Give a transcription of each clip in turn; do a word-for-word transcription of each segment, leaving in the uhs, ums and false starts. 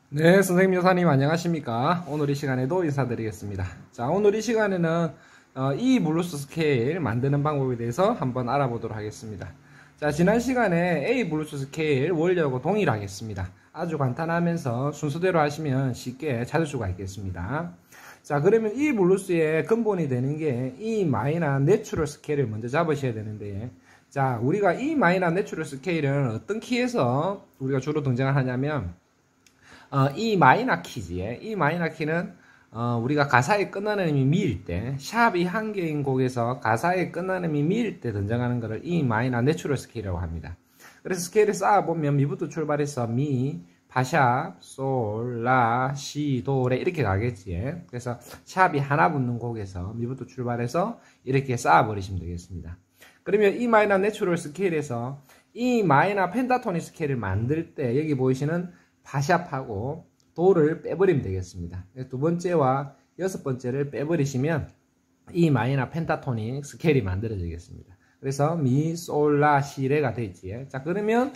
네, 선생님, 여사님 안녕하십니까? 오늘 이 시간에도 인사드리겠습니다. 자, 오늘 이 시간에는 어, 이 블루스 스케일 만드는 방법에 대해서 한번 알아보도록 하겠습니다. 자, 지난 시간에 A 블루스 스케일 원리하고 동일하겠습니다. 아주 간단하면서 순서대로 하시면 쉽게 찾을 수가 있겠습니다. 자, 그러면 이 블루스의 근본이 되는 게 E 마이너 내추럴 스케일을 먼저 잡으셔야 되는데, 자, 우리가 E 마이너 내추럴 스케일은 어떤 키에서 우리가 주로 등장을 하냐면 어, E 마이너 키지에 E 마이너 키는 어, 우리가 가사에 끝나는 음이 미일 때, 샵이 한 개인 곡에서 가사에 끝나는 음이 미일 때 등장하는 것을 E 마이너 내추럴 스케일이라고 합니다. 그래서 스케일을 쌓아보면 미부터 출발해서 미, 파샵, 솔, 라, 시, 도, 레 이렇게 가겠지. 그래서 샵이 하나 붙는 곡에서 미부터 출발해서 이렇게 쌓아버리시면 되겠습니다. 그러면 E 마이너 내추럴 스케일에서 E 마이너 펜타토닉 스케일을 만들 때 여기 보이시는 파샵하고 도를 빼버리면 되겠습니다. 두 번째와 여섯 번째를 빼버리시면 E 마이너 펜타토닉 스케일이 만들어지겠습니다. 그래서 미, 솔, 라, 시, 레가 되지. 자, 그러면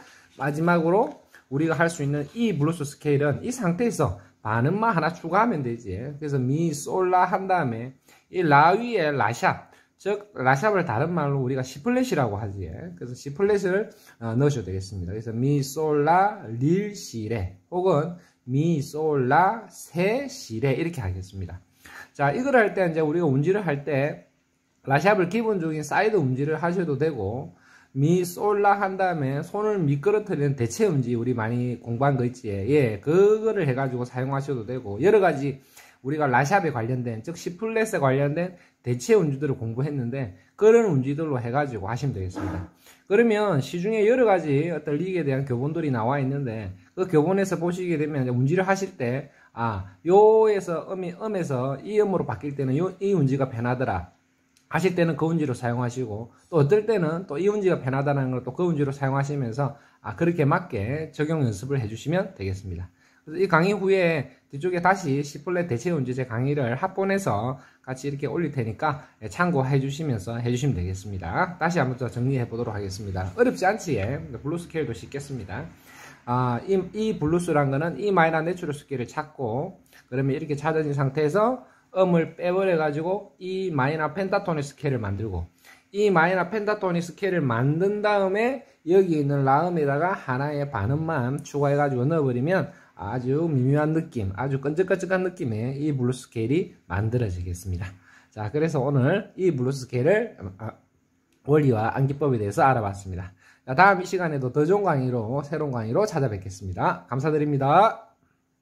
마지막으로 우리가 할 수 있는 이 블루스 스케일은 이 상태에서 반음만 하나 추가하면 되지. 그래서 미, 솔, 라 한 다음에 이 라 위에 라샵, 즉 라샵을 다른 말로 우리가 C 플랫이라고 하지. 그래서 C 플랫을 어, 넣으셔도 되겠습니다. 그래서 미, 솔, 라, 릴, 시, 레 혹은 미, 솔, 라, 세, 시, 레 이렇게 하겠습니다. 자, 이걸 할 때 이제 우리가 운지를 할 때 라샵을 기본적인 사이드 음지를 하셔도 되고, 미, 솔, 라 한 다음에 손을 미끄러뜨리는 대체 음지 우리 많이 공부한 거 있지. 예, 그거를 해가지고 사용하셔도 되고, 여러 가지 우리가 라샵에 관련된, 즉 C 플랫에 관련된 대체 음지들을 공부했는데 그런 음지들로 해가지고 하시면 되겠습니다. 그러면 시중에 여러 가지 어떤 릭에 대한 교본들이 나와 있는데 그 교본에서 보시게 되면 음지를 하실 때 아, 요에서 음이 음에서 이 음으로 바뀔 때는 요, 이 음지가 변하더라 하실 때는 그 음지로 사용하시고, 또 어떨 때는 또 이 음지가 변하다는 걸 또 그 음지로 사용하시면서 아, 그렇게 맞게 적용 연습을 해주시면 되겠습니다. 그래서 이 강의 후에 뒤쪽에 다시 C 플랫 대체 음지제 강의를 합본해서 같이 이렇게 올릴 테니까 참고해 주시면서 해주시면 되겠습니다. 다시 한번 더 정리해 보도록 하겠습니다. 어렵지 않지? 블루스 스케일도 쉽겠습니다. 아, 이, 이 블루스란 거는 E 마이너 내추럴 스케일을 찾고, 그러면 이렇게 찾아진 상태에서 음을 빼버려 가지고 E 마이너 펜타토닉 스케일을 만들고, E 마이너 펜타토닉 스케일을 만든 다음에 여기 있는 라음에다가 하나의 반음만 추가해 가지고 넣어버리면 아주 미묘한 느낌, 아주 끈적끈적한 느낌의 이 블루스 스케일이 만들어지겠습니다. 자, 그래서 오늘 이 블루스 스케일을 원리와 암기법에 대해서 알아봤습니다. 자, 다음 이 시간에도 더 좋은 강의로, 새로운 강의로 찾아뵙겠습니다. 감사드립니다.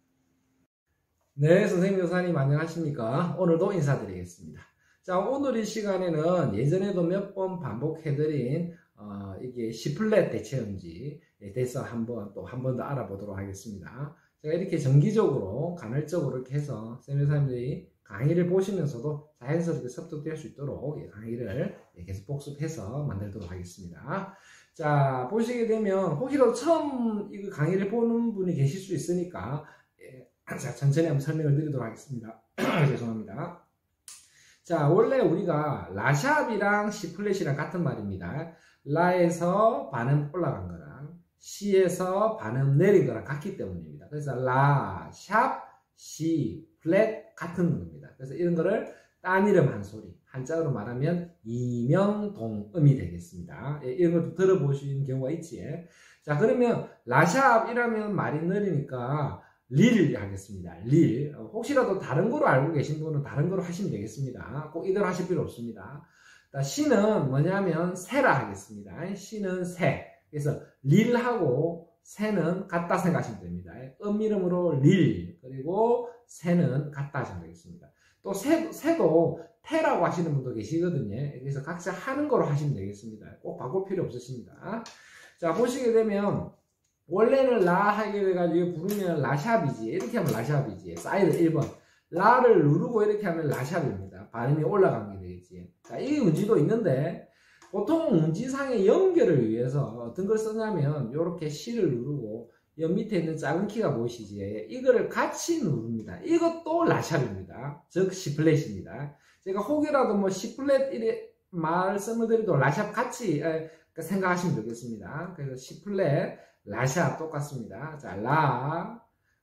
네, 선생님, 교사님 안녕하십니까? 오늘도 인사드리겠습니다. 자, 오늘 이 시간에는 예전에도 몇 번 반복해드린 어, 이게 C 플랫 대체 음지에 대해서 한번 또 한 번 더 알아보도록 하겠습니다. 제가 이렇게 정기적으로 간헐적으로 이렇게 해서 선생님들이 강의를 보시면서도 자연스럽게 습득될 수 있도록 강의를 계속 복습해서 만들도록 하겠습니다. 자, 보시게 되면 혹시라도 처음 이 강의를 보는 분이 계실 수 있으니까 예, 자, 천천히 한번 설명을 드리도록 하겠습니다. 죄송합니다. 자, 원래 우리가 라샵이랑 C 플랫이랑 같은 말입니다. 라에서 반음 올라간 거랑 C에서 반음 내린 거랑 같기 때문입니다. 그래서 라, 샵, C, 플랫 같은 겁니다. 그래서 이런 거를 딴 이름 한 소리, 한자어로 말하면 이명동음이 되겠습니다. 예, 이런 것도 들어보신 경우가 있지. 자, 그러면 라샵 이라면 말이 느리니까 릴 하겠습니다. 릴. 혹시라도 다른 거로 알고 계신 분은 다른 거로 하시면 되겠습니다. 꼭 이대로 하실 필요 없습니다. C는 뭐냐면 새라 하겠습니다. C는 새. 그래서 릴하고 새는 같다 생각하시면 됩니다. 음 이름으로 릴, 그리고 새는 같다 하시면 되겠습니다. 또 새, 새도 태라고 하시는 분도 계시거든요. 그래서 각자 하는 거로 하시면 되겠습니다. 꼭 바꿀 필요 없으십니다. 자, 보시게 되면 원래는 라 하게 돼가지고 부르면 라샵이지. 이렇게 하면 라샵이지. 사이드 일 번. 라를 누르고 이렇게 하면 라샵입니다. 발음이 올라간 게 되겠지. 자, 이 음지도 있는데 보통 음지상의 연결을 위해서 어떤 걸 쓰냐면 이렇게 C를 누르고 여 밑에 있는 작은 키가 보이시지? 이거를 같이 누릅니다. 이것도 라샵입니다. 즉 C 플랫입니다. 제가 혹이라도 뭐 C 플랫 이래 말씀을 드려도 라샵 같이 생각하시면 되겠습니다. 그래서 C 플랫 라샵 똑같습니다. 자, 라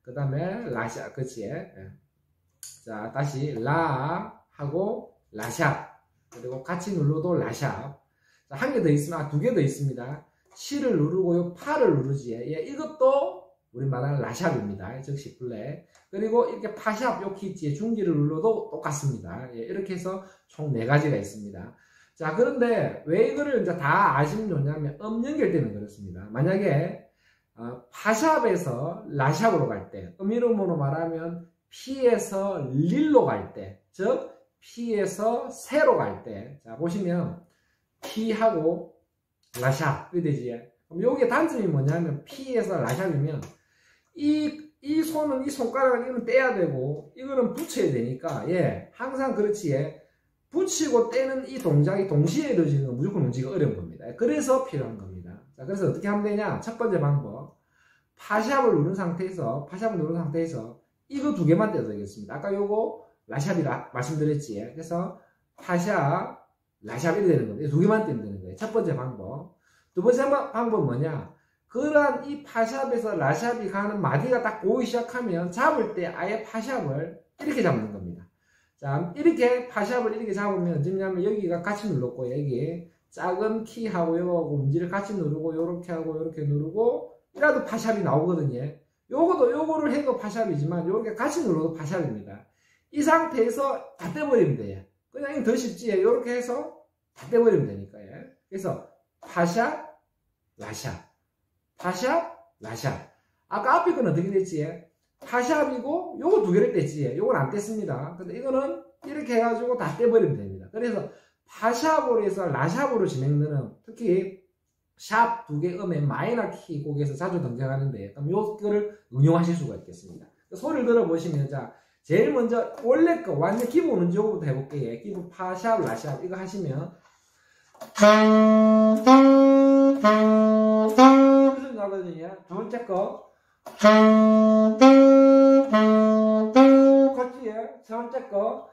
그 다음에 라샵, 그치? 예. 자, 다시 라 하고 라샵. 그리고 같이 눌러도 라샵. 자, 한 개 더 있으면, 아, 두 개 더 있습니다. C를 누르고 요 파를 누르지. 예, 이것도 우리 말하는 라샵입니다. 즉 C플랫. 그리고 이렇게 파샵 요 키 있지. 중기를 눌러도 똑같습니다. 예, 이렇게 해서 총 네 가지가 있습니다. 자, 그런데 왜 이거를 이제 다 아시면 좋냐면 음 연결 때는 그렇습니다. 만약에 어, 파샵에서 라샵으로 갈 때, 음 이름으로 말하면 P에서 릴로 갈 때, 즉 P에서 세로 갈 때, 자 보시면 P하고 라샵 이렇게 되지. 그럼 요게 단점이 뭐냐면 P에서 라샵이면 이, 이 손은 이 손가락을 이거는 떼야 되고 이거는 붙여야 되니까 예 항상 그렇지. 예. 붙이고 떼는 이 동작이 동시에 이루어지는 건 무조건 움직이기가 어려운 겁니다. 그래서 필요한 겁니다. 자, 그래서 어떻게 하면 되냐? 첫 번째 방법. 파샵을 누른 상태에서, 파샵을 누른 상태에서 이거 두 개만 떼도 되겠습니다. 아까 요거 라샵이라 말씀드렸지. 그래서 파샵, 라샵 이렇게 되는 겁니다. 두 개만 떼면 되는 거예요. 첫 번째 방법. 두 번째 방법은 뭐냐? 그러한 이 파샵에서 라샵이 가는 마디가 딱 보이기 시작하면 잡을 때 아예 파샵을 이렇게 잡는 겁니다. 자, 이렇게 파샵을 이렇게 잡으면 어쩌냐면 여기가 같이 눌렀고 여기 작은 키하고 요거하고 음지를 같이 누르고 요렇게 하고 요렇게 누르고 이라도 파샵이 나오거든요. 요거도 요거를 해도 파샵이지만 요렇게 같이 눌러도 파샵입니다. 이 상태에서 다 떼버리면 돼요. 그냥 더 쉽지. 요렇게 해서 다 떼버리면 되니까요. 그래서 파샵, 라샵, 파샵, 라샵. 아까 앞에 거는 어떻게 됐지? 파샵이고 요거 두 개를 뗐지. 요건 안 뗐습니다. 근데 이거는 이렇게 해가지고 다 떼버리면 됩니다. 그래서 파샵으로 해서 라샵으로 진행되는 특히 샵 두 개 음의 마이너 키 곡에서 자주 등장하는데 그럼 요거를 응용하실 수가 있겠습니다. 소리를 들어보시면 자 제일 먼저 원래 거 완전 기본 음지 요거부터 해볼게요. 기본 파샵, 라샵 이거 하시면 무슨 나거든요. 두 번째 거 같지요? 세 번째 거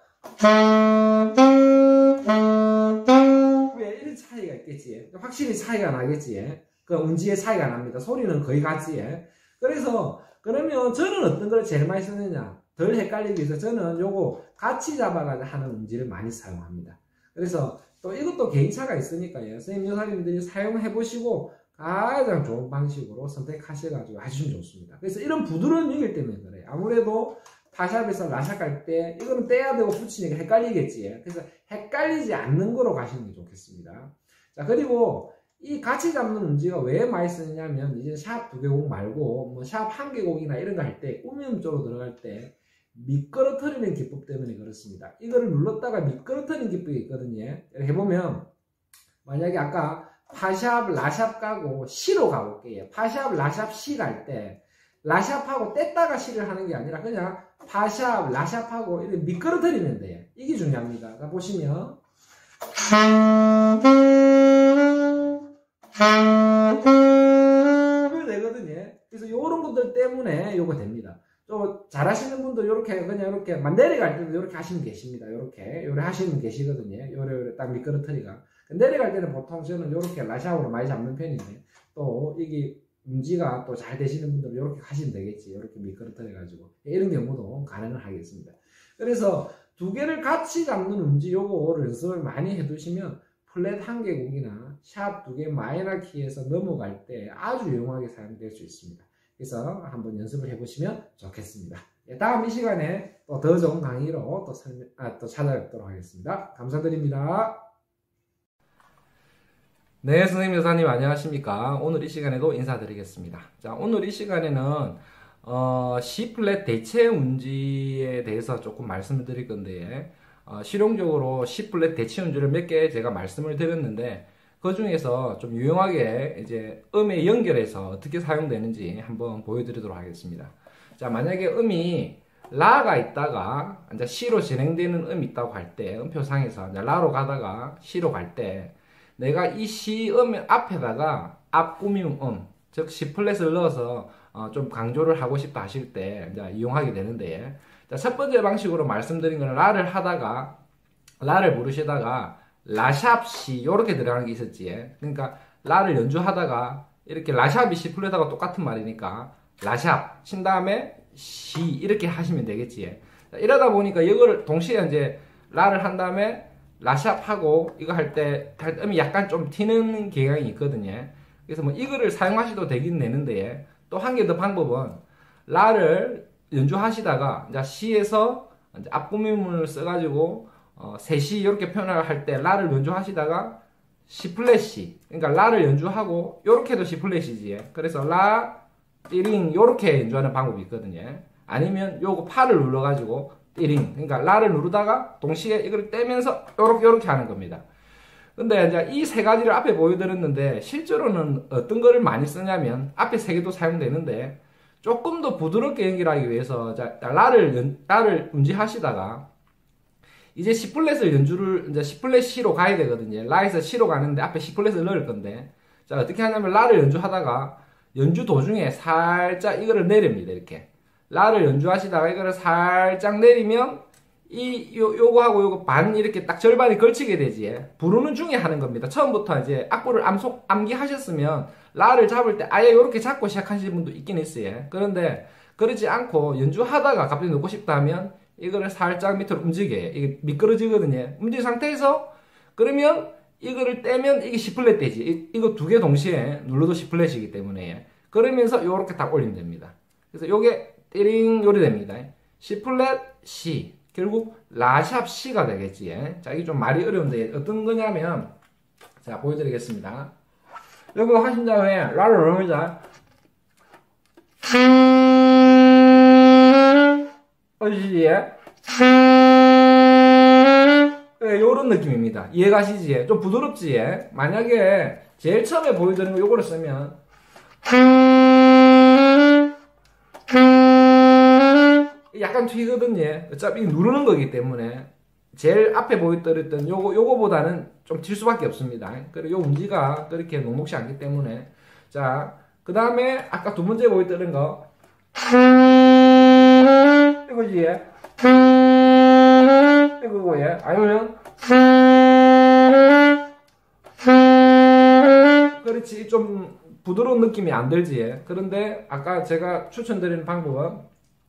왜 이런 차이가 있겠지? 확실히 차이가 나겠지? 그 음지의 차이가 납니다. 소리는 거의 같지? 그래서 그러면 저는 어떤 걸 제일 많이 쓰느냐? 덜 헷갈리기 위해서 저는 요거 같이 잡아가지고 하는 음지를 많이 사용합니다. 그래서 또 이것도 개인차가 있으니까요. 선생님, 여사님들이 사용해 보시고 가장 좋은 방식으로 선택하셔가지고 하시면 좋습니다. 그래서 이런 부드러운 연결 때문에 그래요. 아무래도 파샵에서 라샵 갈 때 이거는 떼야 되고 붙이니까 헷갈리겠지. 그래서 헷갈리지 않는 거로 가시는 게 좋겠습니다. 자, 그리고 이 같이 잡는 음지가 왜 많이 쓰느냐면 이제 샵 두 개 곡 말고 뭐 샵 한 개 곡이나 이런 거 할 때 음음 쪽으로 들어갈 때 미끄러뜨리는 기법 때문에 그렇습니다. 이거를 눌렀다가 미끄러뜨리는 기법이 있거든요. 이렇게 해보면 만약에 아까 파샵, 라샵 가고 C로 가볼게요. 파샵, 라샵, C 갈 때 라샵하고 뗐다가 C를 하는 게 아니라 그냥 파샵, 라샵하고 이렇게 미끄러뜨리면 돼요. 이게 중요합니다. 자, 보시면 이거 되거든요. 그래서 요런 분들 때문에 요거 됩니다. 또 잘하시는 분들 이렇게 그냥 이렇게 내려갈 때도 이렇게 하시면 계십니다. 이렇게 요래 하시면 계시거든요. 요래 요래 딱 미끄러뜨리가. 내려갈 때는 보통 저는 이렇게 라샵으로 많이 잡는 편인데 또 이게 음지가 또 잘 되시는 분들은 이렇게 하시면 되겠지. 이렇게 미끄러뜨려 가지고 이런 경우도 가능을 하겠습니다. 그래서 두 개를 같이 잡는 음지 요거 연습을 많이 해두시면 플랫 한 개 곡이나 샵 두 개 마이너 키에서 넘어갈 때 아주 유용하게 사용될 수 있습니다. 그래서 한번 연습을 해보시면 좋겠습니다. 다음 이 시간에 또 더 좋은 강의로 또, 설명, 아, 또 찾아뵙도록 하겠습니다. 감사드립니다. 네, 선생님, 여사님 안녕하십니까? 오늘 이 시간에도 인사드리겠습니다. 자, 오늘 이 시간에는 어, C 플랫 대체 운지에 대해서 조금 말씀을 드릴 건데 어, 실용적으로 C 플랫 대체 운지를 몇 개 제가 말씀을 드렸는데 그 중에서 좀 유용하게 이제 음에 연결해서 어떻게 사용되는지 한번 보여드리도록 하겠습니다. 자, 만약에 음이 라가 있다가 이제 C로 진행되는 음이 있다고 할 때 음표상에서 이제 라로 가다가 C로 갈 때 내가 이 C 음 앞에다가 앞 꾸밈 음, 즉 C 플랫을 넣어서 어, 좀 강조를 하고 싶다 하실 때 이제 이용하게 되는데, 자, 첫 번째 방식으로 말씀드린 거는 라를 하다가 라를 부르시다가 라샵 C 요렇게 들어가는 게 있었지. 그러니까 라를 연주하다가 이렇게 라샵이 C 플랫하고 똑같은 말이니까 라샵 친 다음에 시 이렇게 하시면 되겠지. 자, 이러다 보니까 이거를 동시에 이제 라를 한 다음에 라샵 하고 이거 할 때 음이 약간 좀 튀는 경향이 있거든요. 그래서 뭐 이거를 사용하셔도 되긴 되는데 또 한 개 더 방법은 라를 연주하시다가 이제 시에서 이제 앞구미문을 써가지고 어, 세시 이렇게 표현을 할 때 라를 연주하시다가 시 플랫시, 그러니까 라를 연주하고 요렇게도 시 플랫이지. 그래서 라, 띠링 요렇게 연주하는 방법이 있거든요. 아니면 요거 파를 눌러가지고 띠링, 그러니까 라를 누르다가 동시에 이걸 떼면서 요렇게 요렇게 하는 겁니다. 근데 이제 이 세 가지를 앞에 보여드렸는데 실제로는 어떤 거를 많이 쓰냐면 앞에 세 개도 사용되는데 조금 더 부드럽게 연기하기 위해서 자, 라를 연, 라를 음지하시다가 이제 C 플랫을 연주를 이제 C 플랫 C로 가야 되거든요. 라에서 C로 가는데 앞에 C 플랫을 넣을 건데 자 어떻게 하냐면 라를 연주하다가 연주 도중에 살짝 이거를 내립니다. 이렇게 라를 연주하시다가 이거를 살짝 내리면 이 요, 요거하고 요거 반 이렇게 딱 절반이 걸치게 되지. 부르는 중에 하는 겁니다. 처음부터 이제 악보를 암속 암기하셨으면 라를 잡을 때 아예 이렇게 잡고 시작하시는 분도 있긴 있어요. 그런데 그러지 않고 연주하다가 갑자기 넣고 싶다 하면 이거를 살짝 밑으로 움직여요. 이게 미끄러지거든요. 움직인 상태에서 그러면 이거를 떼면 이게 C 플랫 되지. 이, 이거 두 개 동시에 눌러도 C 플랫이기 때문에 그러면서 요렇게 딱 올리면 됩니다. 그래서 요게 띠링 요리 됩니다. C 플랫 C 결국 라샵 C가 되겠지. 자 이게 좀 말이 어려운데 어떤 거냐면 자 보여드리겠습니다. 이거 하신 다음에 라를 누릅니다. 어디지? 네, 요런 느낌입니다. 이해가시지? 좀 부드럽지? 만약에 제일 처음에 보여드리는 거 요거를 쓰면 약간 튀거든요. 어차피 누르는 거기 때문에 제일 앞에 보여드렸던 요거, 요거보다는 좀 튈 수밖에 없습니다. 그리고 요 음지가 그렇게 녹록지 않기 때문에 자, 그 다음에 아까 두 번째 보여드린 거 이거지? 이거고, 예? 아니면 그렇지 좀 부드러운 느낌이 안 들지. 그런데 아까 제가 추천드리는 방법은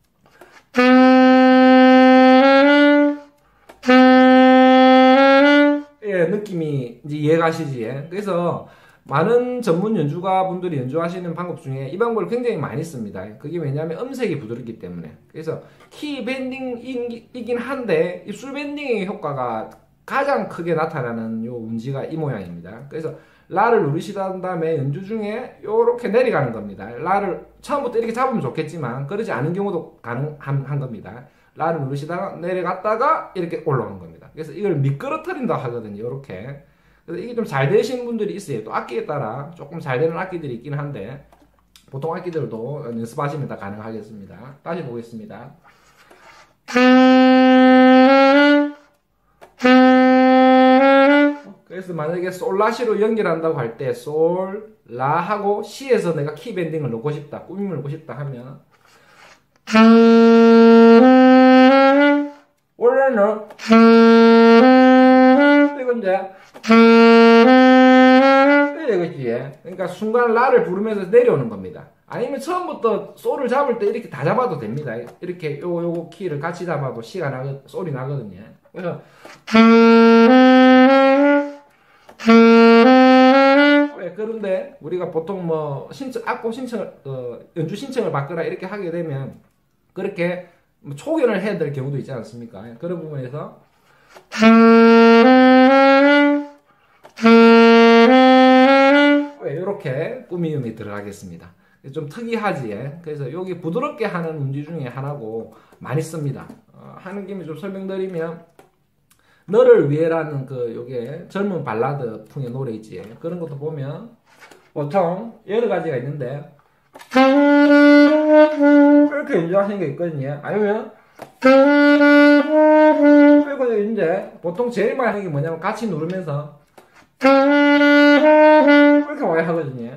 예, 느낌이 이제 이해가시지. 그래서 많은 전문 연주가 분들이 연주하시는 방법 중에 이 방법을 굉장히 많이 씁니다. 그게 왜냐하면 음색이 부드럽기 때문에. 그래서 키 밴딩이긴 한데 입술 밴딩의 효과가 가장 크게 나타나는 요 음지가 이 모양입니다. 그래서 라를 누르시던 다음에 연주 중에 요렇게 내려가는 겁니다. 라를 처음부터 이렇게 잡으면 좋겠지만 그러지 않은 경우도 가능한 겁니다. 라를 누르시다가 내려갔다가 이렇게 올라오는 겁니다. 그래서 이걸 미끄러뜨린다 하거든요. 이렇게. 그래서 이게 좀 잘 되시는 분들이 있어요. 또 악기에 따라 조금 잘 되는 악기들이 있긴 한데 보통 악기들도 연습하시면 다 가능하겠습니다. 다시 보겠습니다. 그래서 만약에 솔라시로 연결한다고 할 때 솔, 라 하고 시에서 내가 키 밴딩을 넣고 싶다, 꾸밈을 넣고 싶다 하면 원래는 이건 이제 이거지. 그러니까 순간 라를 부르면서 내려오는 겁니다. 아니면 처음부터 솔을 잡을 때 이렇게 다 잡아도 됩니다. 이렇게 요거 요거 키를 같이 잡아도 시가 나거 솔이 나거든요. 그래서 왜 그런데 우리가 보통 뭐 신청 악보 신청을 어, 연주 신청을 받거나 이렇게 하게 되면 그렇게 뭐 초견을 해야 될 경우도 있지 않습니까? 그런 부분에서 이렇게 꾸미음이 들어가겠습니다. 좀 특이하지. 그래서 여기 부드럽게 하는 음지 중에 하나고 많이 씁니다. 어, 하는 김에 좀 설명드리면 너를 위해라는 그 요게 젊은 발라드 풍의 노래이지. 그런 것도 보면 보통 여러 가지가 있는데 이렇게 연주하시는 게 있거든요. 아니면 그리고 이제 보통 제일 많이 하는 게 뭐냐면 같이 누르면서 이렇게 많이 하거든요.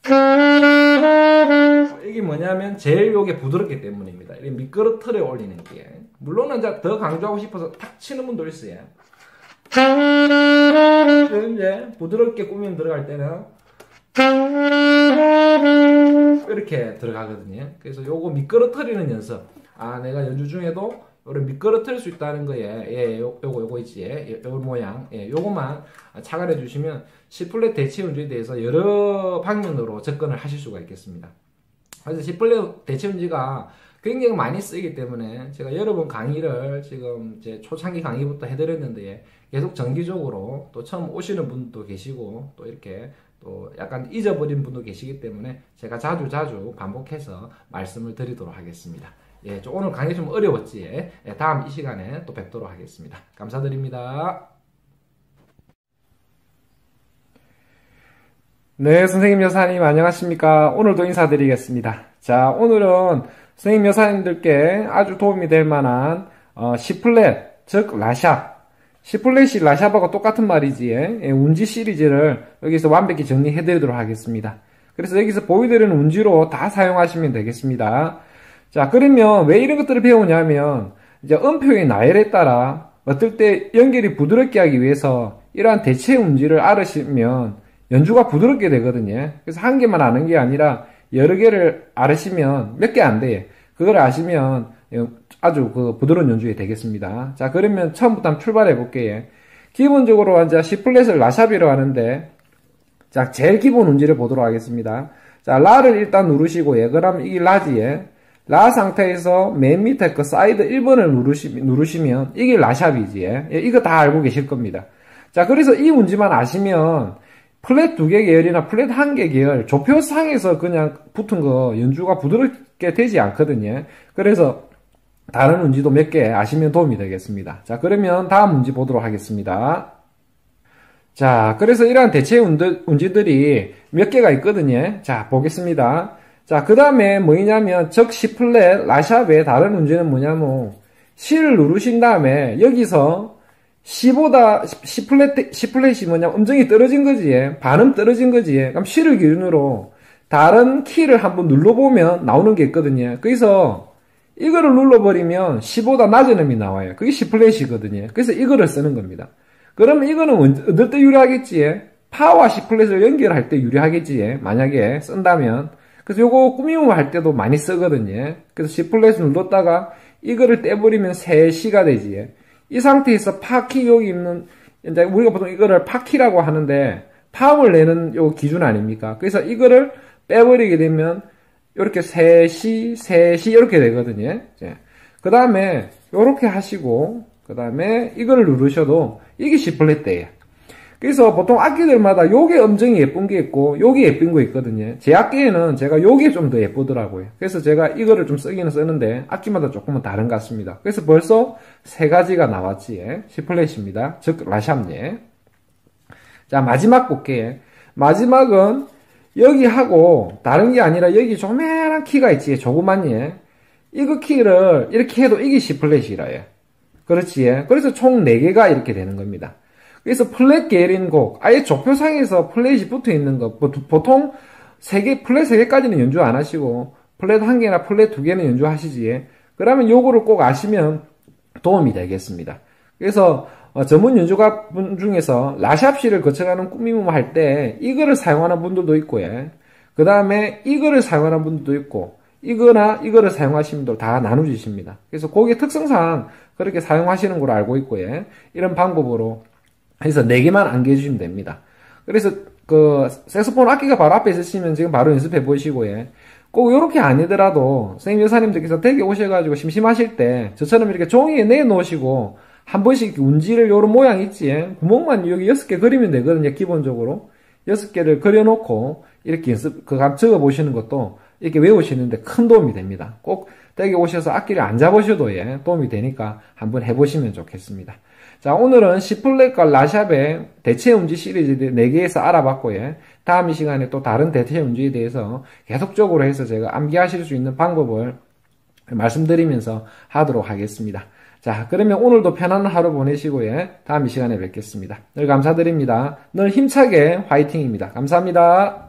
이게 뭐냐면 제일 요게 부드럽기 때문입니다. 이렇게 미끄러뜨려 올리는 게. 물론은 이제 더 강조하고 싶어서 탁 치는 분도 있어요. 이제 부드럽게 꾸미면 들어갈 때는 이렇게 들어가거든요. 그래서 요거 미끄러뜨리는 연습. 아, 내가 연주 중에도 요를 미끄러뜨릴 수 있다는 거에, 예, 요, 요거, 요거 있지, 예, 요 모양, 예, 요거만 착안해 주시면 C 플랫 대체 운주에 대해서 여러 방면으로 접근을 하실 수가 있겠습니다. 그래서 C 플랫 대체 운주가 굉장히 많이 쓰이기 때문에 제가 여러 번 강의를 지금 제 초창기 강의부터 해드렸는데 계속 정기적으로 또 처음 오시는 분도 계시고 또 이렇게 또 약간 잊어버린 분도 계시기 때문에 제가 자주 자주 반복해서 말씀을 드리도록 하겠습니다. 예, 좀 오늘 강의 좀 어려웠지? 예, 다음 이 시간에 또 뵙도록 하겠습니다. 감사드립니다. 네, 선생님 여사님 안녕하십니까? 오늘도 인사드리겠습니다. 자, 오늘은 선생님 여사님들께 아주 도움이 될 만한 어, C 플랫, 즉 라샵, C 플랫이 라샵하고 똑같은 말이지, 예, 운지 시리즈를 여기서 완벽히 정리해 드리도록 하겠습니다. 그래서 여기서 보여드리는 운지로 다 사용하시면 되겠습니다. 자, 그러면 왜 이런 것들을 배우냐면 이제 음표의 나열에 따라 어떨 때 연결이 부드럽게 하기 위해서 이러한 대체 운지를 알으시면 연주가 부드럽게 되거든요. 그래서 한 개만 아는 게 아니라 여러 개를 알으시면 몇 개 안 돼. 그걸 아시면 아주 그 부드러운 연주가 되겠습니다. 자, 그러면 처음부터 한번 출발해 볼게요. 기본적으로 이제 C 플랫을 라샵이라고 하는데, 자, 제일 기본 운지를 보도록 하겠습니다. 자, 라를 일단 누르시고요. 그럼 이게 라지에 라 상태에서 맨 밑에 그 사이드 일 번을 누르시, 누르시면 이게 라샵이지. 예, 이거 다 알고 계실 겁니다. 자, 그래서 이 운지만 아시면 플랫 두 개 계열이나 플랫 한 개 계열 조표상에서 그냥 붙은 거 연주가 부드럽게 되지 않거든요. 그래서 다른 운지도 몇 개 아시면 도움이 되겠습니다. 자, 그러면 다음 운지 보도록 하겠습니다. 자, 그래서 이러한 대체 운지들이 몇 개가 있거든요. 자, 보겠습니다. 자, 그 다음에 뭐냐면 즉 C 플랫 라샵의 다른 운지는 뭐냐면 C를 누르신 다음에 여기서 C보다 C 플랫, C 플랫이 뭐냐 음정이 떨어진 거지. 반음 떨어진 거지. 그럼 C를 기준으로 다른 키를 한번 눌러보면 나오는 게 있거든요. 그래서 이거를 눌러버리면 C보다 낮은 음이 나와요. 그게 C 플랫이거든요. 그래서 이거를 쓰는 겁니다. 그러면 이거는 어떨 때 유리하겠지? 파와 C 플랫을 연결할 때 유리하겠지. 만약에 쓴다면. 그래서 요거 꾸미움 할 때도 많이 쓰거든요. 그래서 C 플랫을 눌렀다가 이거를 떼버리면 세 C가 되지. 이 상태에서 파키 여기 있는, 이제 우리가 보통 이거를 파키라고 하는데 파음을 내는 요 기준 아닙니까? 그래서 이거를 빼버리게 되면 이렇게 세 시, 세 시 이렇게 되거든요. 그 다음에 요렇게 하시고 그 다음에 이거를 누르셔도 이게 C 플랫대예요. 그래서 보통 악기들마다 요게 음정이 예쁜 게 있고 요게 예쁜 거 있거든요. 제 악기에는 제가 요게 좀 더 예쁘더라고요. 그래서 제가 이거를 좀 쓰기는 쓰는데 악기마다 조금은 다른 것 같습니다. 그래서 벌써 세 가지가 나왔지. C 플랫입니다. 즉 라샵네. 자, 마지막 볼게요. 마지막은 여기 하고 다른 게 아니라 여기 조그만한 키가 있지. 조그만 예. 이거 키를 이렇게 해도 이게 C 플랫이라요. 그렇지. 그래서 총 네 개가 이렇게 되는 겁니다. 그래서 플랫 계열인 곡, 아예 조표상에서 플랫이 붙어 있는 거, 보통 세 개, 플랫 세 개까지는 연주 안 하시고, 플랫 한 개나 플랫 두 개는 연주하시지. 그러면 요거를 꼭 아시면 도움이 되겠습니다. 그래서, 어, 전문 연주가 분 중에서 라샵시를 거쳐가는 꾸밈을 할 때, 이거를 사용하는 분들도 있고, 예. 그 다음에 이거를 사용하는 분들도 있고, 이거나 이거를 사용하시는 분들 다 나눠주십니다. 그래서 곡의 특성상 그렇게 사용하시는 걸 알고 있고, 예. 이런 방법으로 해서 네 개만 안겨주시면 됩니다. 그래서 그 색소폰 악기가 바로 앞에 있으시면 지금 바로 연습해 보시고, 예. 꼭 이렇게 아니더라도 선생님 여사님들께서 댁에 오셔가지고 심심하실 때 저처럼 이렇게 종이에 내놓으시고 한 번씩 운지를 요런 모양 있지, 예. 구멍만 여기 여섯 개 그리면 되거든요. 기본적으로 여섯 개를 그려놓고 이렇게 연습 그감 적어 보시는 것도 이렇게 외우시는데 큰 도움이 됩니다. 꼭 댁에 오셔서 악기를 안 잡으셔도, 예, 도움이 되니까 한번 해보시면 좋겠습니다. 자, 오늘은 C 플랫과 라샵의 대체 운지 시리즈 네 개에서 알아봤고, 예. 다음 이 시간에 또 다른 대체 운지에 대해서 계속적으로 해서 제가 암기하실 수 있는 방법을 말씀드리면서 하도록 하겠습니다. 자, 그러면 오늘도 편안한 하루 보내시고, 예. 다음 이 시간에 뵙겠습니다. 늘 감사드립니다. 늘 힘차게 화이팅입니다. 감사합니다.